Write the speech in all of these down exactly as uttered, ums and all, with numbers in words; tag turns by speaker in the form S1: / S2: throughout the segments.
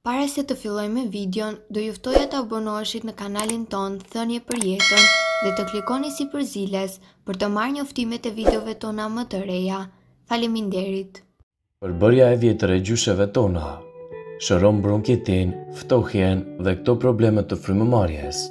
S1: Para se të fillojmë videon, do ju ftoja të abonoheshit në kanalin ton Thënie për Jetën dhe të klikoni si përziles për të marrë njoftimet e videove tona më të reja. Faleminderit.
S2: Përbërja e vjetër e gjysheve tona shëron bronkitin, ftohjen dhe këto probleme të frymëmarrjes.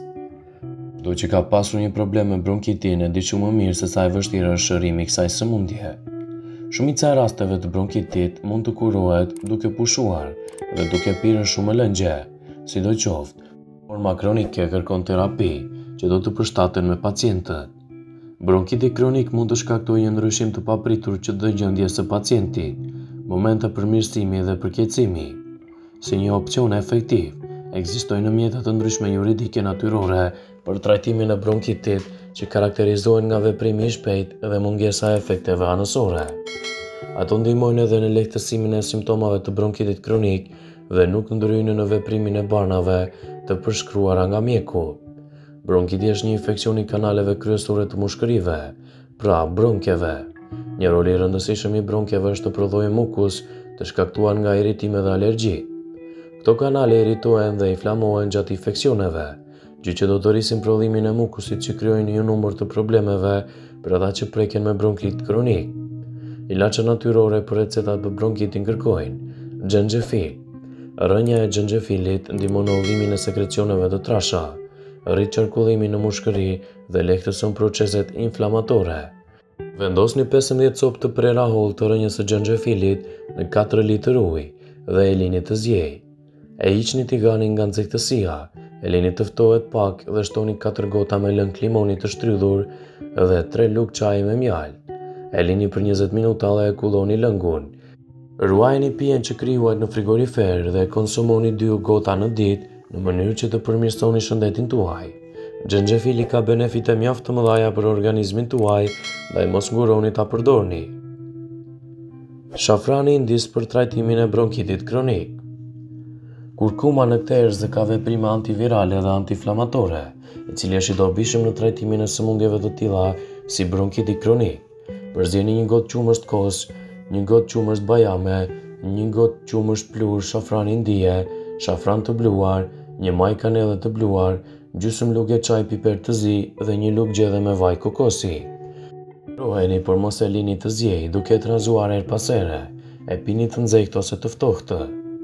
S2: Do që ka pasur një problem me bronkitin e di shumë më mirë se sa e vështirë është shërimi i kësaj sëmundje. Shumica e rasteve të bronkitit mund të kurohet duke pushuar dhe duke pirë shumë lëngje, sidoqoftë, forma kronike kërkon terapi që do të përshtaten me pacientët. Bronkiti kronik mund të shkaktojë një ndryshim të papritur që të gjendjes së pacientit, momente përmirësimi dhe përkeqësimi. Si një opcion efektiv, ekzistojnë mjete të ndryshme juridike natyrore për trajtimin e bronkitit që karakterizohen nga veprimi i shpejtë dhe mungesa e efekteve anësore. Ato ndihmojnë edhe në lehtësimin e simptomave të bronkitit kronik dhe nuk ndryjnë në veprimin e barnave të përshkruara nga mjeku. Bronkiti është një infekcion i kanaleve kryesore të mushkërive, pra bronkeve. Një rol i rëndësishëm i bronkeve është të prodhojë mukus të shkaktuar nga iritime dhe alergji. Këto kanale irritohen dhe inflamohen gjatë infeksioneve, gjë që do të rrisin prodhimin e mukusit që krijojnë një numër të problemeve për ata që preken me bronkit kronik. Ilaçe natyrore për recetat për bronkitin kërkojnë xhenxhefil. Rënja e xhenxhefilit ndihmon në udhimin e sekrecioneve të trasha, rrit qarkullimin në mushkëri dhe lehtëson proceset inflamatore. Vendosni pesëmbëdhjetë copë të prera holl të rënjës së xhenxhefilit në katër litër ujë dhe e lini të zjej. E hiqni tiganin nga nxehtësia, e lini të ftohet pak dhe shtoni katër gota me lëng limoni të shtrydhur dhe tre lugë çaji me mjaltë. E lini për njëzet minuta dhe e kulloni lëngun. Ruajeni pijen që krijuat në frigorifer dhe konsumoni dy gota në ditë në mënyrë që të përmirësoni shëndetin tuaj. Xhenxhefili ka benefite mjaft të mëdha për organizmin tuaj, ndaj mos nguroni ta përdorni. Shafrani indis për trajtimin e bronkitit kronik. Kurkuma në këtë erëz ka veprime antivirale dhe antiinflamatore, i cili është i dobishëm në trajtimin e sëmundjeve të tilla si bronkiti kronik. Përzjeni një gotë qumësht kos, një gotë qumësht bajame, një gotë qumësht plur shafran indije, shafran të bluar, një maj kanelle të bluar, gjysmë lugë çaj piper të zi dhe një lugë gjedhe me vaj kokosi. Roheni por mos e lini të zjej duke e tranzuar her pas here, e pini të nxehtë ose të ftohtë.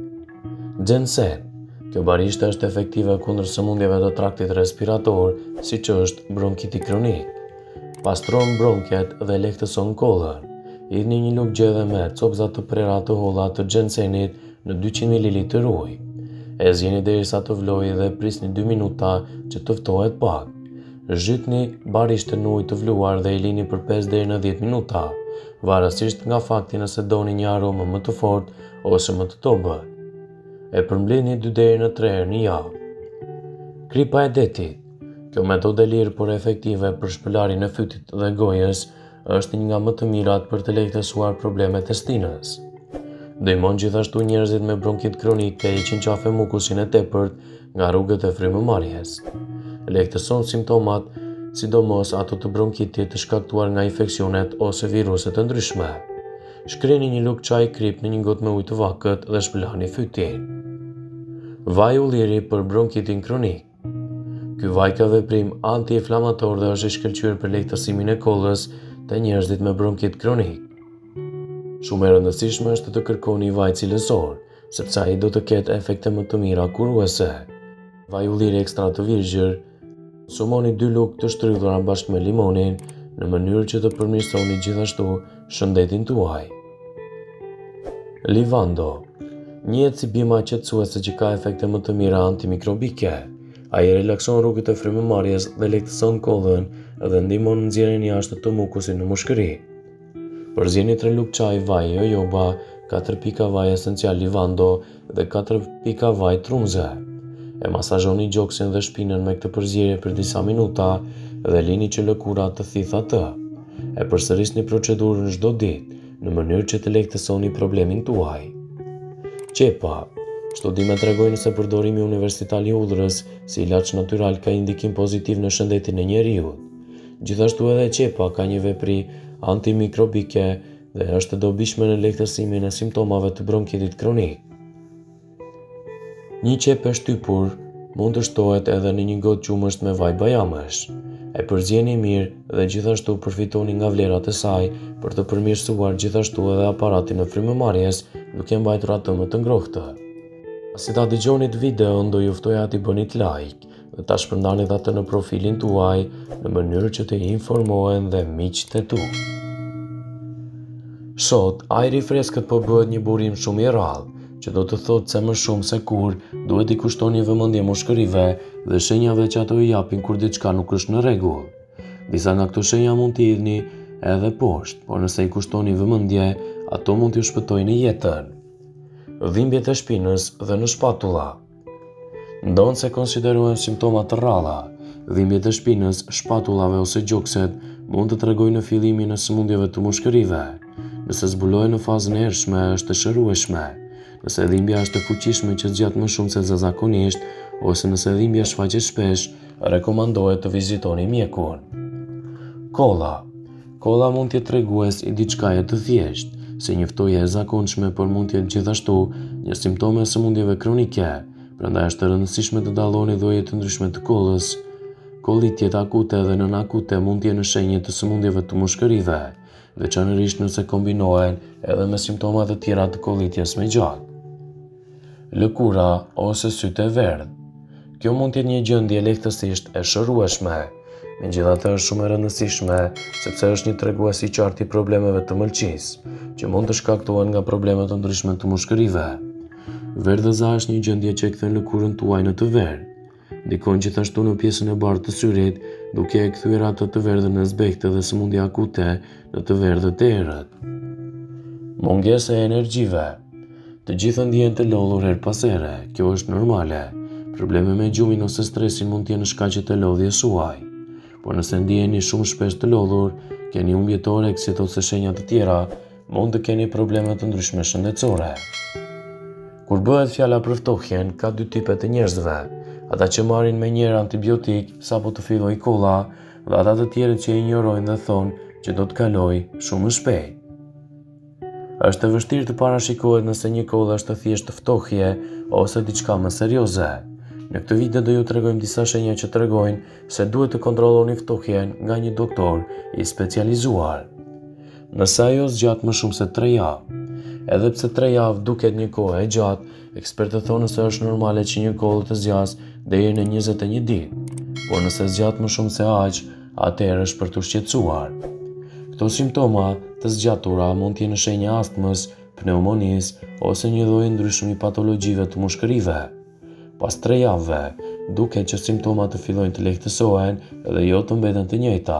S2: Ginseng. Kjo barishte është efektive kundër sëmundjeve të traktit respirator, siç është bronkiti kronik. Pastron bronket dhe lehtëson kollën. Hidhni një lugë gjedhe me copëza të prera të holla të gjensengit në dyqind mililitër ujë. E zjeni derisa të vlojë dhe prisni dy minuta që të ftohet pak. Zhytni barishtën në ujë të vluar dhe i lini për pesë deri në dhjetë minuta, varësisht nga fakti nëse doni një aromë më të fortë ose më të dobët. E përmbledhni dy deri në tre herë në javë. Kripa e detit. Kjo metodë e lirë por efektive për shpëlarjen e fytit dhe gojës është një nga më të mirat për të lehtësuar problemet e stinës. Ndihmon gjithashtu njerëzit me bronkit kronik të heqin qafe mukusin e tepërt nga rrugët e frymëmarrjes. Lehtëson simptomat, sidomos ato të bronkitit të shkaktuar nga infeksionet ose viruset të ndryshme. Shkreni një lugë çaj krip në një gotë me ujë të vakët dhe shpëlani fytin. Vaj ulliri për bronkitin kronik. Ky vaj ka veprim antiinflamator dhe është i shkëlqyer për lehtësimin e kollës të njerëzit me bronkit kronik. Shumë e rëndësishme është të kërkoni vaj cilësor, sepse ai do të ketë efekte më të mira kuruese. Vaj ulliri ekstra të virgjër. Konsumoni dy lugë të shtrydhura bashkë me limonin në mënyrë që të përmirësoni gjithashtu shëndetin tuaj. Livando. Njihet si bima qetësuese që ka efekte më të mira antimikrobike. Ai relakson rrugët e frymëmarrjes dhe lehtëson kollën dhe ndihmon në nxjerrjen jashtë të mukusit në mushkëri. Përzjeni tre lugë çaj vaj jojoba, katër pika vaj esencial livando dhe katër pika vaj trumze. E masazhoni gjoksin dhe shpinën me këtë përzierje për disa minuta dhe lini që lëkurat të thitha të. E përsërisni procedurën çdo ditë në mënyrë që të lehtësoni problemin tuaj. Qepa. Studimet tregojnë se përdorimi universitar i hudhrës si ilaç natyral ka indikim pozitiv në shëndetin e njeriut. Gjithashtu edhe qepa ka një vepri antimikrobike dhe është e dobishme në lehtësimin e simptomave të bronkitit kronik. Një qep e shtypur mund të shtohet edhe në një gotë qumësht me vaj bajamësh. E përzieni mirë dhe gjithashtu përfitoni nga vlerat e saj për të përmirësuar gjithashtu edhe aparatin e frymëmarrjes duke mbajtur atë më të ngrohtë. Pasi ta dëgjonit videon, do ju ftoja t'i bënit like dhe ta shpërndanit atë në profilin tuaj në mënyrë që të informohen dhe miqtë e tu. Sot, ajri i freskët po bëhet një burim shumë i rrallë, që do të thotë se më shumë se kur duhet i kushtoni vëmendje mushkërive dhe shenjave që ato i japin kur diçka nuk është në rregull. Disa nga këto shenja mund t'i idhni edhe poshtë, por nëse i kushtoni vëmendje, ato mund t'ju shpëtojnë jetën. Dhimbjet e shpinës dhe në shpatulla. Ndonë se konsiderohen simptoma të rralla, dhimbjet e shpinës, shpatullave ose gjokset mund të tregojnë në fillimin e sëmundjeve të mushkërive. Nëse zbulohen në fazën e hershme, është e shërueshme. Nëse dhimbja është e fuqishme që zgjat më shumë se zakonisht, ose nëse dhimbja shfaqet shpesh, rekomandohet të vizitoni mjekun. Kolla. Kolla mund të jetë tregues i diçkaje të thjeshtë, si një ftoje e zakonshme, por mund të jetë gjithashtu një simptom e sëmundjeve kronike. Prandaj është e rëndësishme të dalloni lloje të ndryshme të kollës. Kollitjet akute dhe nën-akute mund të jenë shenjë të sëmundjeve të mushkërive, veçanërisht nëse kombinohen edhe me simptoma të tjera të kollitjes me gjatë. Lëkura ose sytë e verdhë. Kjo mund të jetë një gjendje lehtësisht e shërueshme, megjithatë është shumë e rëndësishme sepse është një tregues i qartë i problemeve të mëlçisë, që mund të shkaktohen nga probleme të ndryshme të mushkërive. Verdhëza është një gjendje që e kthen lëkurën tuaj në të verdhë. Ndikon gjithashtu në pjesën e bardhë të syrit, duke e kthyer atë të verdhën në zbehtë dhe sëmundje akute në të verdhët e errët. Mungesa e energjive. Të gjithë ndihen të lodhur her pas here, kjo është normale. Probleme me gjumin ose stresin mund të jenë shkaqe të lodhjes suaj. Por nëse ndiheni shumë shpesh të lodhur, keni humbje të oreksit ose shenja të tjera, mund të keni probleme të ndryshme shëndetësore. Kur bëhet fjala për ftohjen, ka dy tipe të njerëzve. Ata që marrin me njëherë antibiotik sapo të fillojë kolla, dhe ata të tjerët që i injorojnë dhe thonë që do të kalojë shumë shpejt. Është e vështirë të parashikohet nëse një kollë është thjesht ftohje ose diçka më serioze. Në këtë video do ju tregojmë disa shenja që tregojnë se duhet të kontrolloni ftohjen nga një doktor i specializuar. Nëse ajo zgjat më shumë se tre javë, edhe pse tre javë duket një kohë e gjatë, ekspertët thonë se është normale që një kollë të zgjasë deri në njëzet e një ditë, por nëse zgjat më shumë se aq, atëherë është për të shqetësuar. Këto simptoma të zgjatura mund të jenë shenja astmës, pneumonisë ose një lloj ndryshëm i patologjive të mushkërive. Pas tre javëve, duket që simptomat të fillojnë të lehtësohen dhe jo të mbeten të njëjta.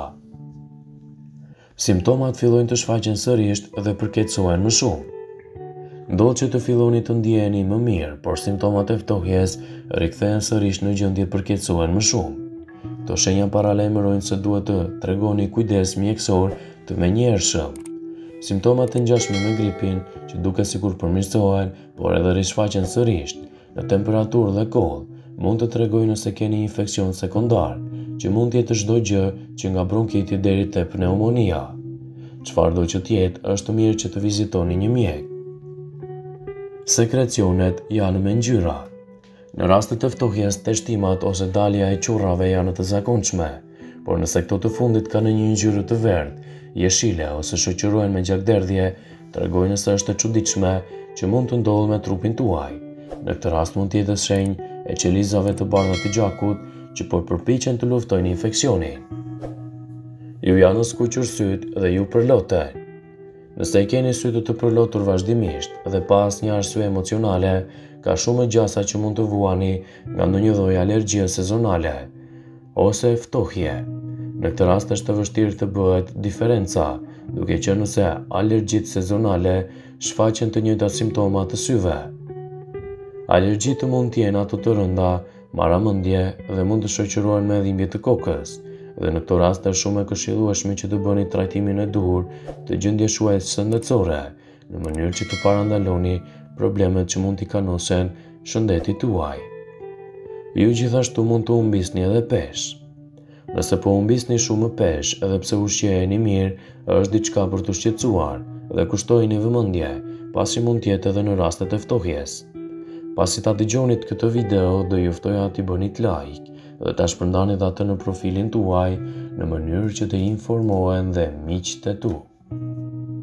S2: Simptomat fillojnë të shfaqen sërish dhe përkeqësohen më shumë. Ndodh që të filloni të ndjeheni më mirë, por simptomat e ftohjes rikthehen sërish në gjendje të përkeqësohen më shumë. Këto shenja paralajmërojnë se duhet të tregoni kujdes mjekësor të menjëhershëm. Simptomat të ngjashme me gripin, që duket sikur përmirësohen, por edhe rishfaqen sërish në temperaturë dhe kollë, mund të tregojnë nëse keni infeksion sekondar, që mund të jetë çdo gjë që nga bronkiti deri te pneumonia. Çfarëdo që të jetë, është mirë që të vizitoni një mjek. Sekrecionet janë me ngjyra. Në rastet e ftohjes, teshtimat ose dalja e qurrave janë të zakonshme, por nëse këto të fundit kanë një ngjyrë të verdhë, jeshile ose shoqërohen me gjakderdhje, tregojnë se është e çuditshme që mund të ndodhë me trupin tuaj. Në këtë rast mund të jetë shenjë e qelizave të bardha të gjakut që po përpiqen të luftojnë infeksionin. Ju janë skuqur sytë dhe ju përloten. Nëse i keni sytë të përlotur vazhdimisht dhe pa asnjë arsye emocionale, ka shumë gjasa që mund të vuani nga ndonjë lloj alergjie sezonale ose ftohje. Në këtë rast është e vështirë të bëhet diferenca, duke qenë se alergjitë sezonale shfaqen të njëjtat simptoma të syve. Alergjitë mund të jenë ato të rënda, marramendje dhe mund të shoqërohen me dhimbje të kokës. Dhe në këto raste është shumë e këshillueshme që të bëni trajtimin e duhur të gjendjes juaj shëndetësore, në mënyrë që të parandaloni problemet që mund t'i kanosen shëndetit tuaj. Ju gjithashtu mund të humbisni edhe peshë. Nëse po humbisni shumë peshë edhe pse ushqeheni mirë, është diçka për të shqetësuar dhe kushtojini vëmendje, pasi mund të jetë edhe në rastet e ftohjes. Pasi ta dëgjonit këtë video, do ju ftoja t'i bënit like dhe ta shpërndanit atë në profilin tuaj në mënyrë që të informohen dhe miqtë e tu.